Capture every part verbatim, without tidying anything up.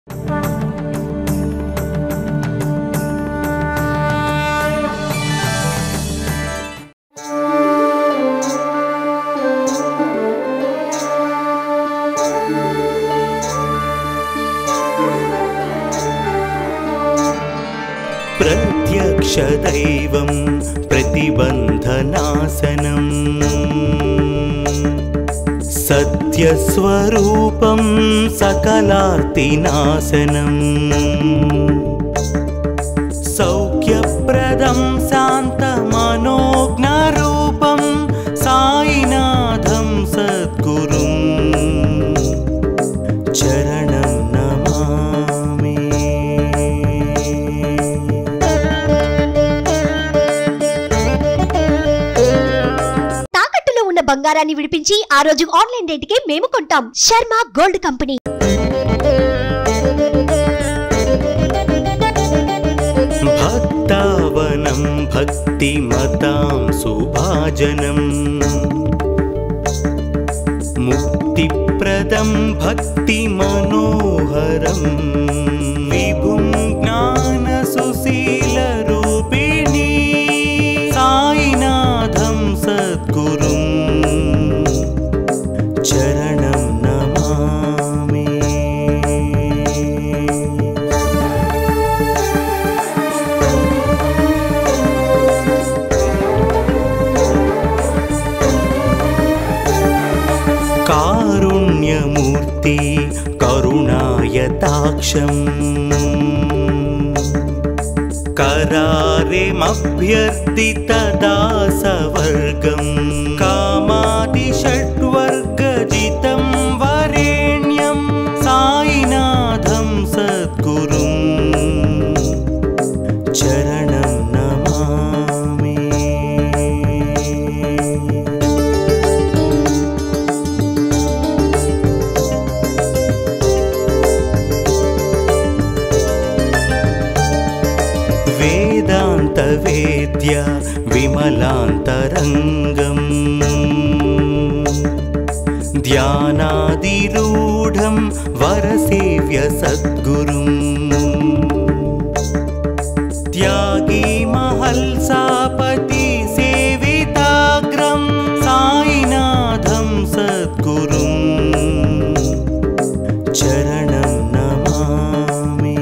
प्रत्यक्ष दैवं प्रतिबन्धनाशनं सत्यस्वरूपं सकलार्तिनाशनं सौख्यप्रदं शान्तमनोज्ञरूपं साईनाथं सद्गुरुं चरणं नमामि। బంగారాన్ని విడిపించి ఆ రోజు ఆన్లైన్ రేటుకే మేము కొంటాం. Sharma gold company. భక్తావనం భక్తిమతాం సుభాజనం ముక్తిప్రదం భక్తి మనోహరం విభుం జ్ఞాన సుశీల రూపిణి సాయినాథం సద్గురుం చరణం నమామి। కారుణ్యమూర్తి కరుణాయతాక్షం करारेमभ्यर्थित दासवर्गं कामादिषड्वर्गजितं वरेण्यं साईनाथं सद्गुरुं चरणं नमामि। वेदान्तवेद्य विमलान्तरङ्गं ध्यानादिरूढं वरसेव्य सद्गुरुं त्यागी महल्सापति सेविताग्रं साईनाथं सद्गुरुं चरणं नमामि।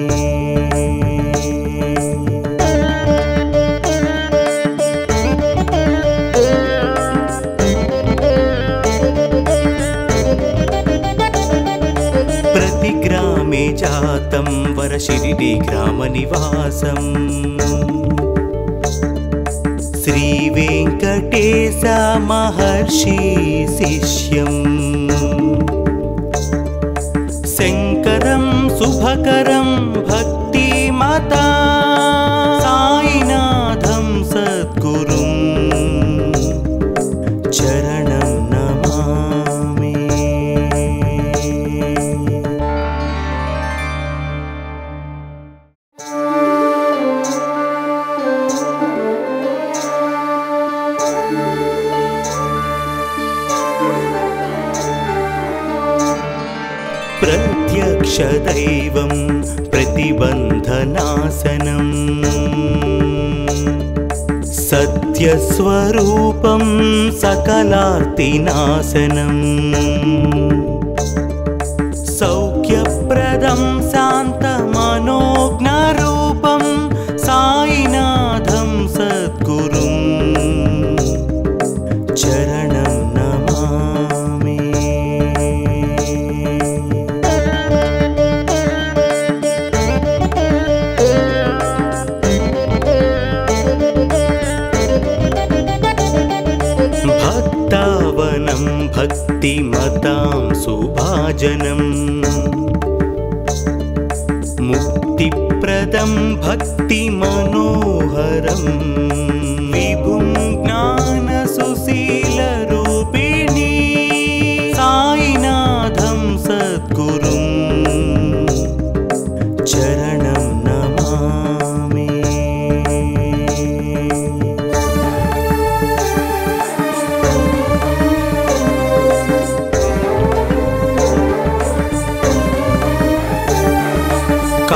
प्रतिग्रामे जातं वरशिरिडी ग्रामनिवासं श्रीवेङ्कटेश महर्षि शिष्यं शङ्करं शुभकरं भक्तिमता साईनाथं सद्गुरुं चरणं नमामि। प्रत्यक्ष दैवं प्रतिबन्धनाशनं सत्यस्वरूपं सकलार्तिनाशनं सौख्यप्रदं शान्तमनोज्ञरूपं साईनाथं सद्गुरुं चरणं नमामि। भक्तावनं भक्तिमतां सुभाजनं मुक्तिप्रदं भक्ति मनोहरं विभुं ज्ञान सुशील रूपिणी साईनाथं सद्गुरुं चरणं नमामि।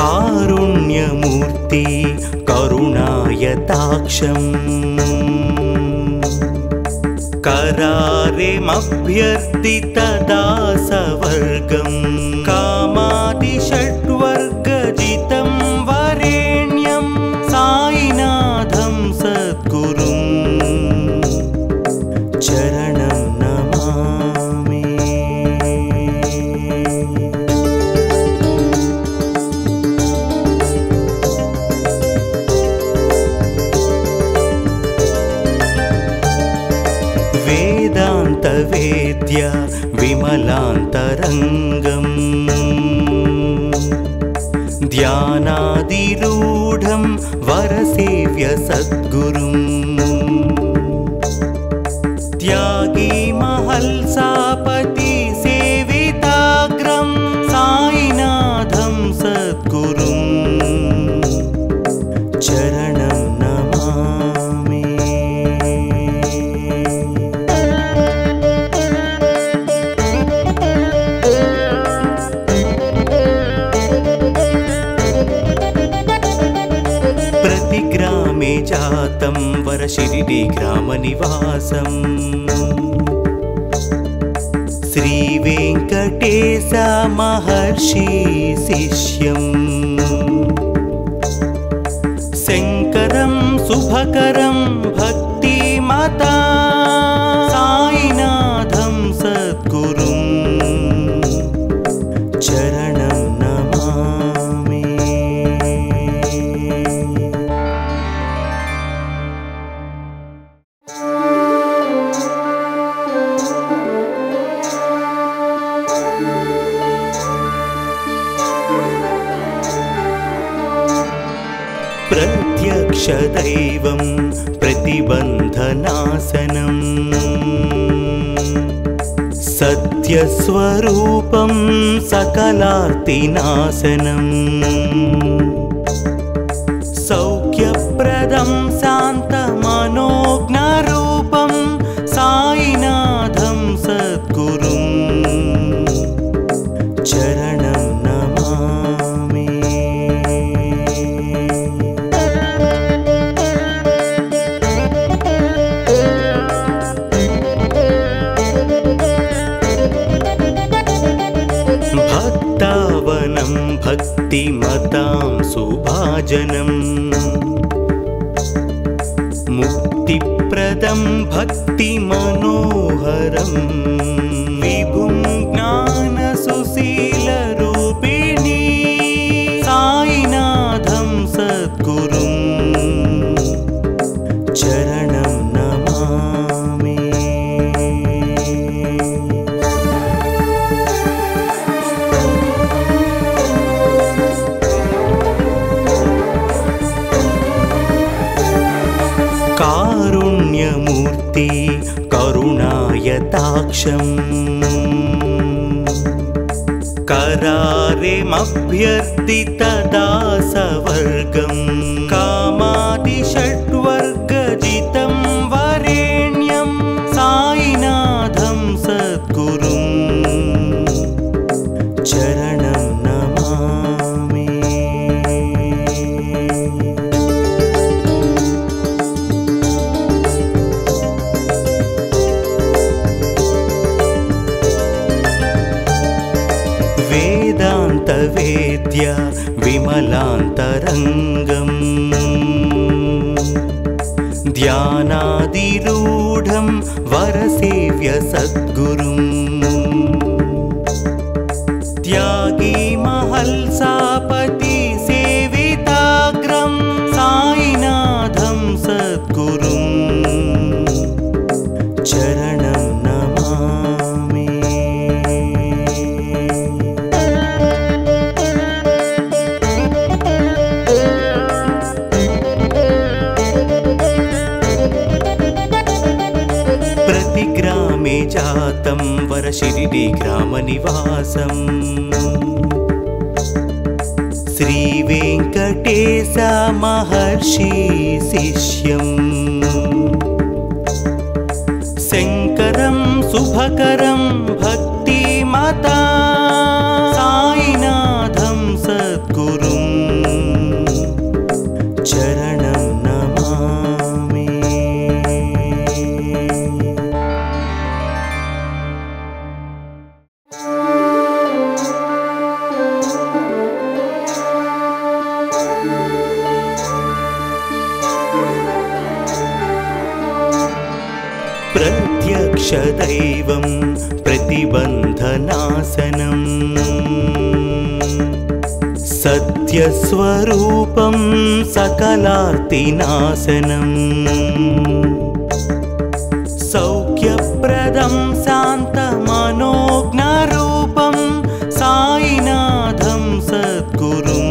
कारुण्यमूर्ति करुणायताक्षम् करारेमभ्यर्थितदासवर्गं कामादिषड्वर्गजितं वरेण्यं साईनाथं सद्गुरुं चरणं नमामि। वेदान्तवेद्य विमलान्तरङ्गम् ध्यानादिरूढं वरसेव्य सद्गुरुं त्यागी महल्सापति सेविताग्रं साईनाथं सद्गुरुं चरणं नमामि। प्रतिग्रामे जातं वरशिरिडी ग्रामनिवासम् श्रीवेङ्कटेश महर्षि शिष्यम् शङ्करं शुभकरं भक्तिमता साईनाथं सद्गुरुं चरणं नमामि। प्रत्यक्षदैवं प्रतिबन्धनाशनं सत्यस्वरूपं सकलार्तिनाशनं सौख्यप्रदं शान्तमनोज्ञरूपं साईनाथं सद्गुरुं चरणं नमामि। भक्तावनं भक्तिमतां सुभाजनं मुक्तिप्रदं भक्तिमनोहरं विभुं ज्ञानसुशीलरूपिणी साईनाथं सद्गुरुं चरणं नमामि। कारुण्यमूर्ति करुणायताक्षम् करारेमभ्यर्थितदासवर्गं कामादिषड्वर्गजितं वरेण्यं साईनाथं सद्गुरुं चरणं नमामि। वेदान्तवेद्य विमलान्तरङ्गम् ध्यानादिरूढं वरसेव्य सद्गुरुं त्यागी महल्सापति सेविताग्रं साईनाथं सद्गुरुं चरणं नमामि। प्रतिग्रामे जातं वरशिरिडी ग्रामनिवासम् श्रीवेङ्कटेश महर्षि शिष्यम् शङ्करं शुभकरं भक्तिमता साईनाथं सद्गुरुं प्रत्यक्ष दैवं प्रतिबन्धनाशनं सत्यस्वरूपं सकलार्तिनाशनं सौख्यप्रदं शान्तमनोज्ञरूपं साईनाथं सद्गुरुं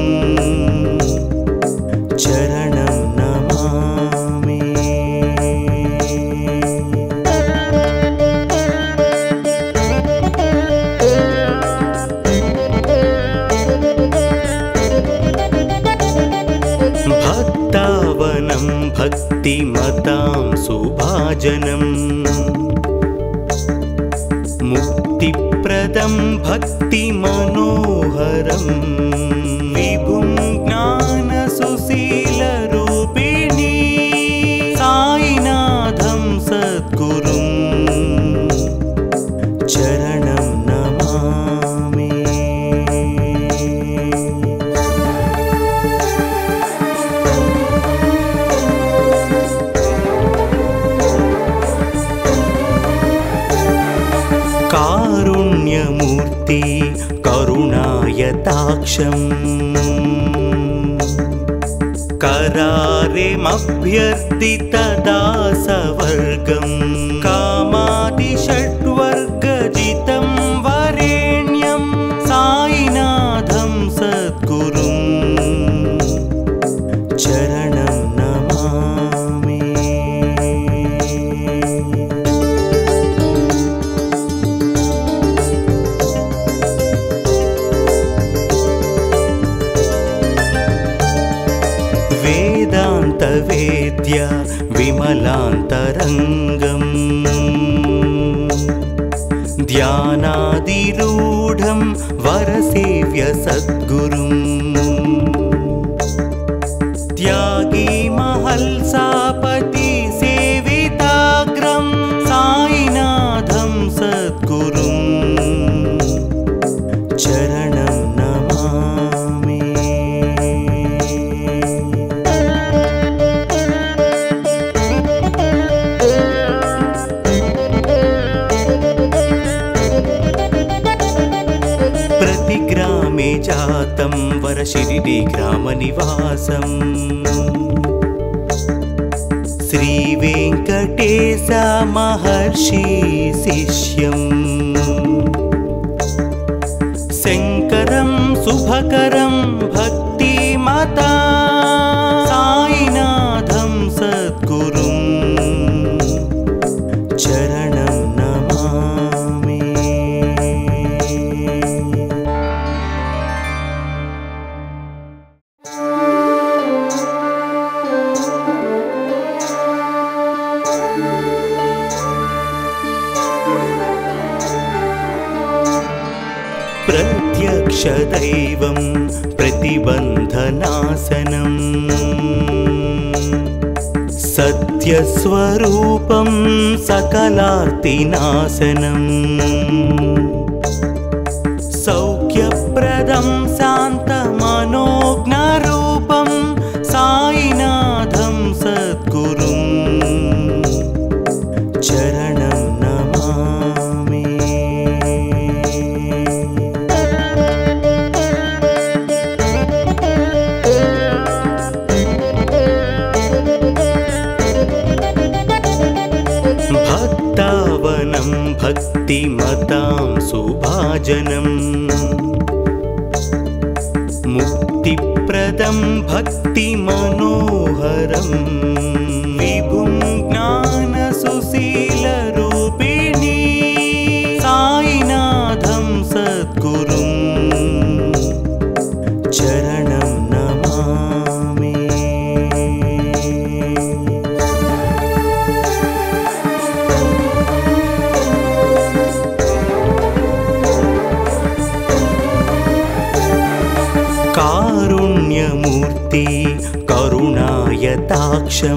चरणं नमामि। भक्तावनं भक्तिमतां सुभाजनं मुक्तिप्रदं भक्तिमनोहरं विभुं ज्ञानसुशीलरूपिणी साईनाथं सद्गुरुं चरणं नमामि। कारुण्यमूर्ति करुणायताक्षं करारेमभ्यर्थितदासवर्गं कामादिषड्वर्गजितं वरेण्यं साईनाथं सद्गुरुं चरणं नमामि। वेदान्तवेद्य विमलान्तरङ्गं ध्यानादिरूढं वरसेव्य सद्गुरुं त्यागी महल्सापति सेविताग्रं साईनाथं सद्गुरुं चरणं नमामि। प्रतिग्रामे जातं वरशिरिडी ग्रामनिवासं श्रीवेङ्कटेश महर्षि शिष्यं शङ्करं शुभकरं भक्तिमता साईनाथं सद्गुरुं चरणं नमामि। प्रत्यक्ष दैवं प्रतिबन्धनाशनं सत्यस्वरूपं सकलार्तिनाशनं सौख्यप्रदं शान्तमनोज्ञरूपं साईनाथं सद्गुरुं चरणं नमामि। भक्तावनं भक्तिमतां सुभाजनं मुक्तिप्रदं भक्तिमनोहरं विभुं ज्ञानसुशीलरूपिणी साईनाथं सद्गुरुं चरणं नमामि। कारुण्यमूर्ति करुणायताक्षं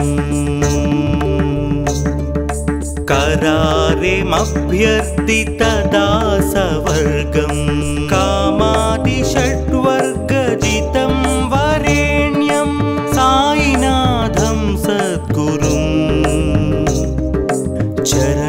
करारेमभ्यर्थितदासवर्गं कामादिषड्वर्गजितं वरेण्यं साईनाथं सद्गुरुं चरणं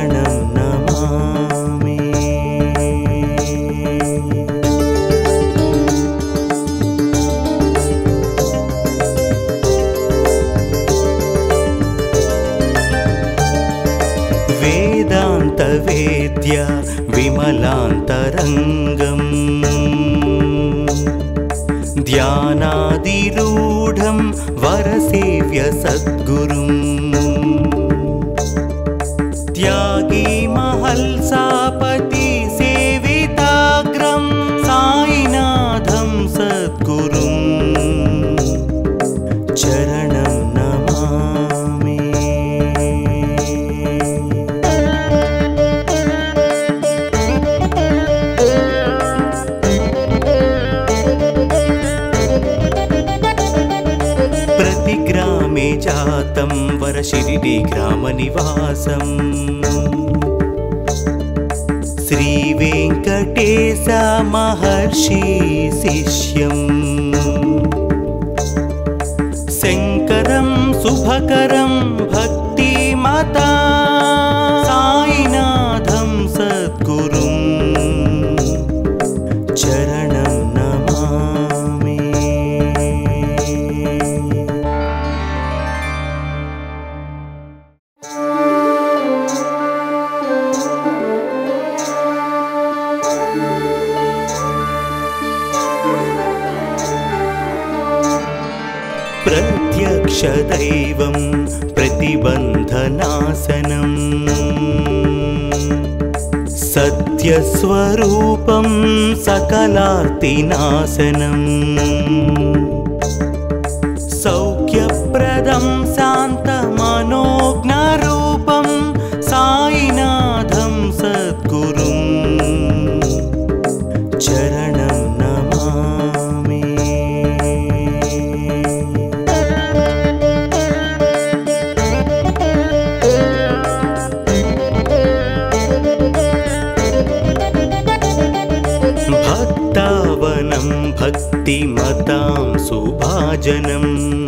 वेदान्तवेद्य विमलान्तरङ्गम् ध्यानादिरूढं वरसेव्य सद्गुरुम् त्यागी महल्सापति सेविताग्रं साईनाथं सद्गुरुं चरणं नमामि। प्रतिग्रामे जातं वरशिरिडी ग्रामनिवासम् श्रीवेङ्कटेश महर्षि शिष्यम् शङ्करं शुभकरं भक्तिमता साईनाथं सद्गुरुं चरणं नमामि। प्रत्यक्षदैवं प्रतिबन्धनाशनं सत्यस्वरूपं सकलार्तिनाशनं सौख्यप्रदं शान्तमनोज्ञरूपं साईनाथं सद्गुरुं चरणं नमामि। भक्तावनं भक्तिमतां सुभाजनं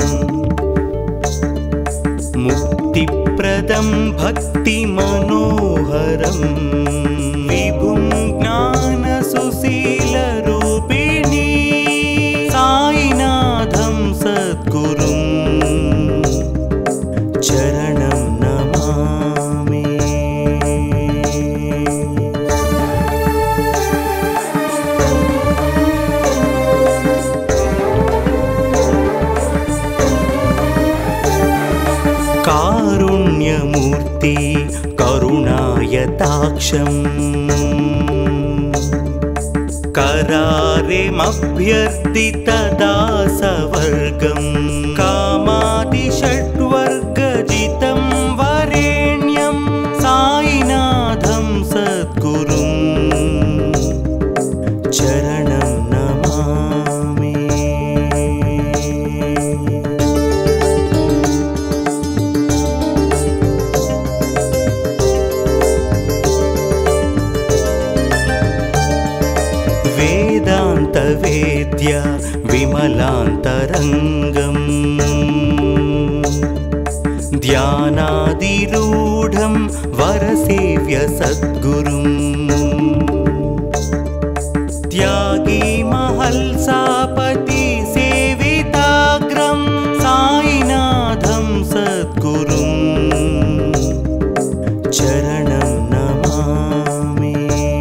मुक्तिप्रदं भक्तिमनोहरं विभुं ज्ञानसुशीलरूपिणी साईनाथं सद्गुरुं चरणं नमामि। कारुण्यमूर्ति करुणायताक्षम् करारेमभ्यर्थितदा सवर्गं कामादिषड्वर्गजितं वरेण्यं साईनाथं सद्गुरुं चरणं नमामि। वेदान्तवेद्य विमलान्तरङ्गम् ध्यानादिरूढं वरसेव्य सद्गुरुं त्यागी महल्सापति सेविताग्रं साईनाथं सद्गुरुं चरणं नमामि।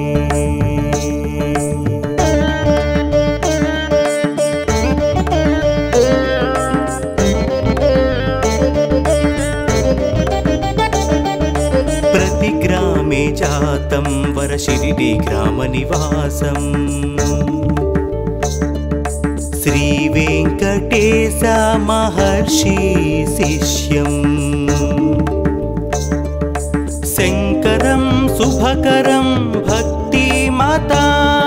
प्रतिग्रामे जातं वरशिरिडी ग्रामनिवासम् श्रीवेङ्कटेश महर्षि शिष्यम् शङ्करं शुभकरं भक्तिमता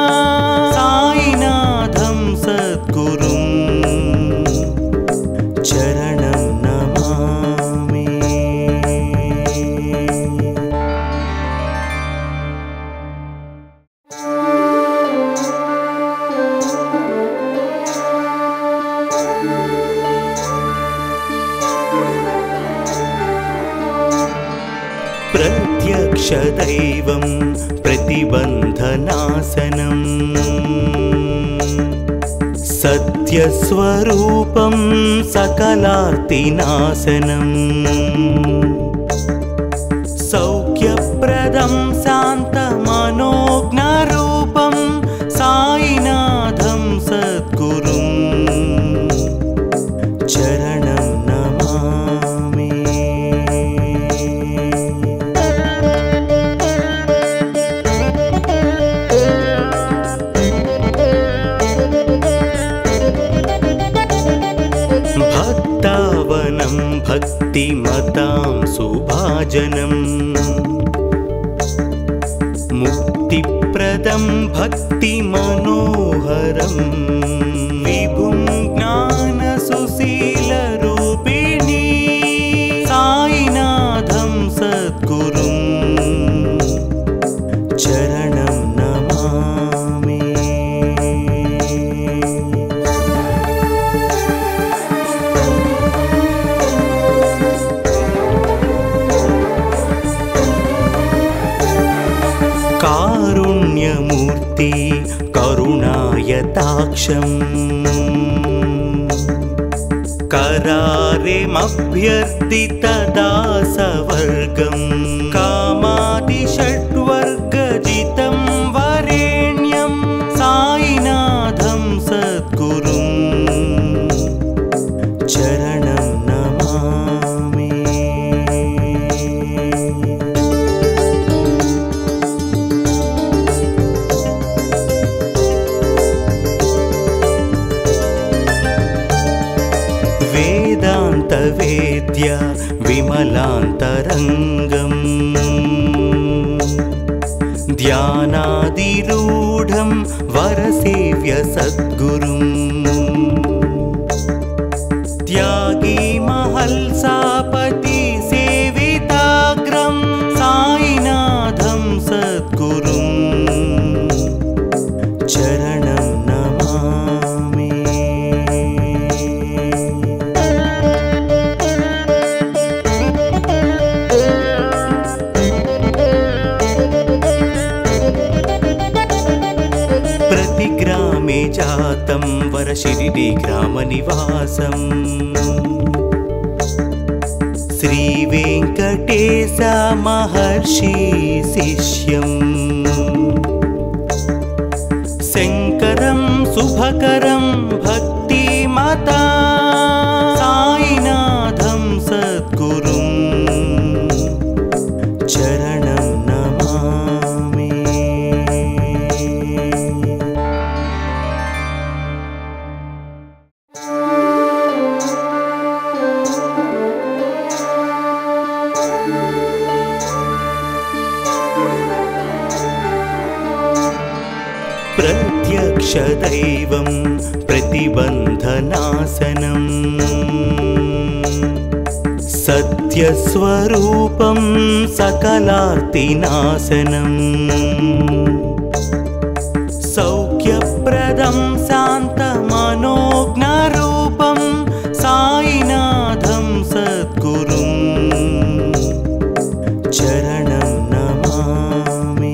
साईनाथं सद्गुरुं चरणं नमामि। प्रत्यक्षदैवं प्रतिबन्धनाशनं सत्यस्वरूपं सकलार्तिनाशनं सौख्यप्रदं भक्तिमतां सुभाजनम् मुक्तिप्रदं भक्तिमनोहरं विभुं ज्ञानसुशीलरूपिणी साईनाथं सद्गुरुं चरणं नमामि। कारुण्यमूर्ति करुणायताक्षम् करारेमभ्यर्थितदासवर्गं कामादिषड्वर्गजितं वरेण्यं साईनाथं सद्गुरुं चरणं नमामि। वेदान्तवेद्य विमलान्तरङ्गम् ध्यानादिरूढं वरसेव्य सद्गुरुं त्यागी महल्सापति सेविताग्रं साईनाथं सद्गुरुं चरणं नमामि। प्रतिग्रामे जातं वरशिरिडी ग्रामनिवासं श्रीवेङ्कटेश महर्षि शिष्यं शङ्करं शुभकरं भक्तिमता साईनाथं सद्गुरुं चरणं नमामि। प्रत्यक्षदैवं प्रतिबन्धनाशनं सत्यस्वरूपं सकलार्तिनाशनं सौख्यप्रदं शान्तमनोज्ञरूपं साईनाथं सद्गुरुं चरणं नमामि।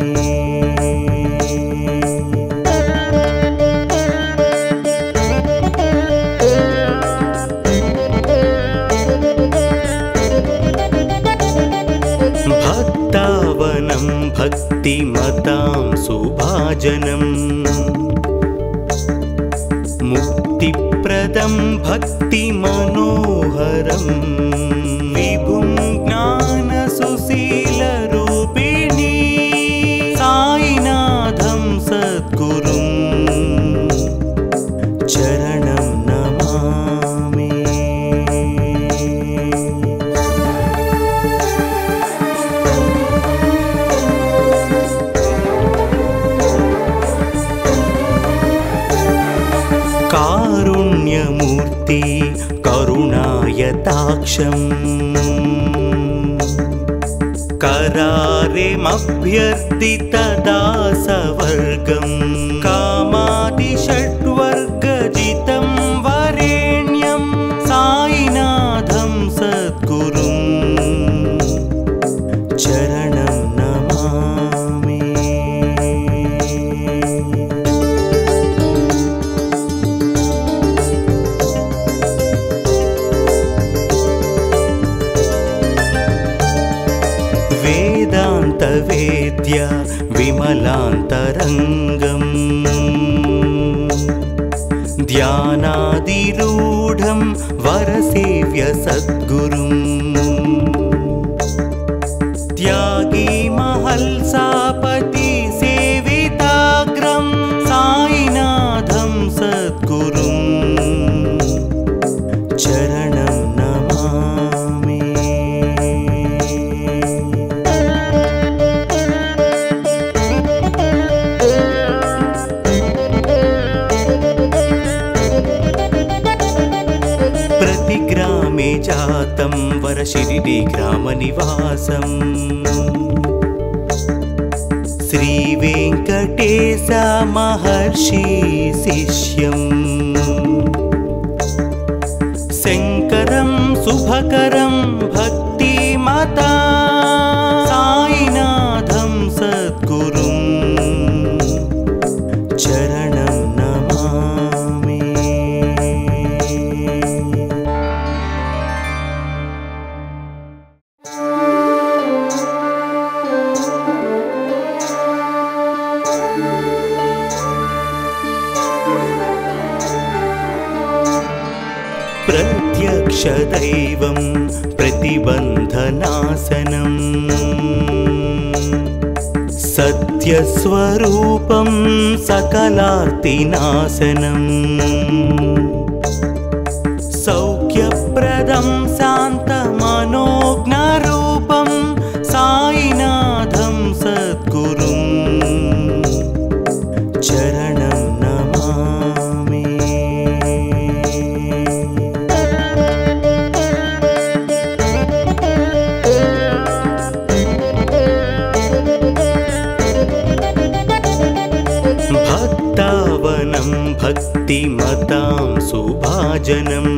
भक्तावनं भक्तिमतां सुभाजनं मुक्तिप्रदं भक्तिमनोहरं विभुं ज्ञानसुशीलरूपिणी साईनाथं सद्गुरुं चरणं नमामि। कारुण्यमूर्ति करुणायताक्षम् करारेमभ्यर्थितदासवर्गं कामादिषड्वर्गजितं वरेण्यं साईनाथं सद्गुरुं चरणं नमामि। वेदान्तवेद्य विमलान्तरङ्गम् ध्यानादिरूढं वरसेव्य सद्गुरुं त्यागी महल्सापति सेविताग्रं साईनाथं सद्गुरुं चरणं नमामि। जातं वरशिरिडी ग्रामनिवासम् श्रीवेङ्कटेश महर्षि शिष्यम् शङ्करं शुभकरं भक्तिमता साईनाथं सद्गुरुं चरणं नमामि। प्रत्यक्षदैवं प्रतिबन्धनाशनम् सत्यस्वरूपं सकलार्तिनाशनम् सौख्यप्रदं शान्तमनोज्ञरूपं साईनाथं सद्गुरुं चरणं नमामि। भक्तावनं भक्तिमतां सुभाजनम्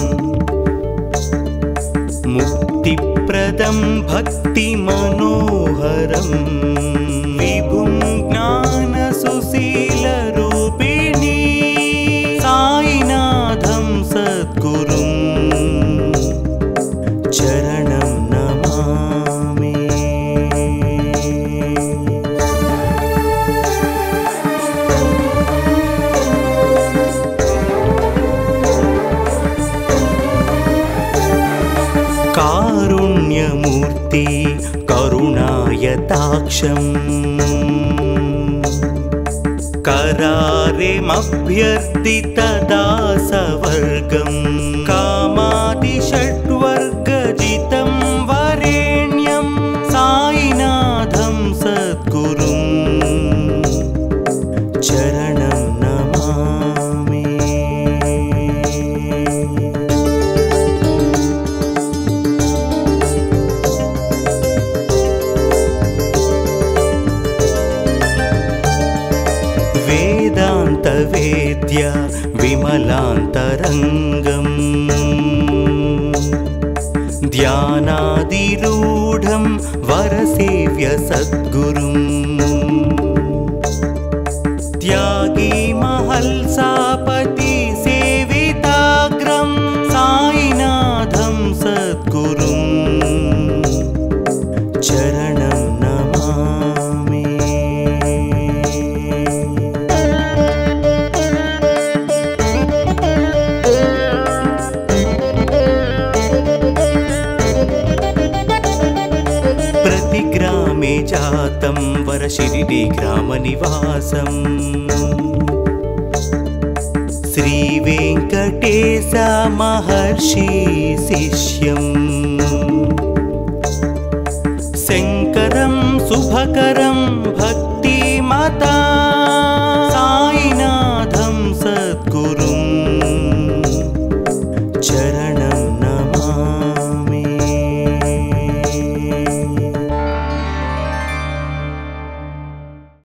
मुक्तिप्रदं भक्तिमनोहरं विभुं ज्ञानसुशीलरूपिणी साईनाथं सद्गुरुं चरणं नमामि। कारुण्यमूर्ति करुणायताक्षम् करारेमभ्यर्थितदासवर्गं कामादिषड्वर्गजितं वरेण्यं साईनाथं सद्गुरुं चरणं नमामि। वेदान्तवेद्य विमलान्तरङ्गम् ध्यानादिरूढं वरसेव्य सद्गुरुं त्यागी महल्सापति सेविताग्रं साईनाथं सद्गुरुं चरणं नमामि। प्रतिग्रामे जातं वरशिरिडी ग्रामनिवासम् श्रीवेङ्कटेश महर्षि शिष्यम् शङ्करं शुभकरं भक्तिमता साईनाथं सद्गुरुं चरणं